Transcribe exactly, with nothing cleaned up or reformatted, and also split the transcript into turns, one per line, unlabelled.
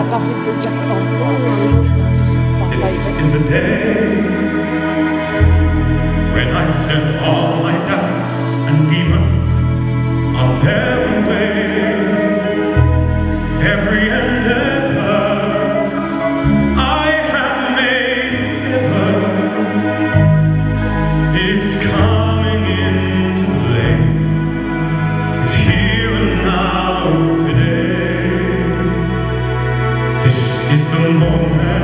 lovely blue jacket on.
This is the day when I send all my doubts and demons on their way. Every endeavor I have made ever is coming into play, is here and now today. This is the moment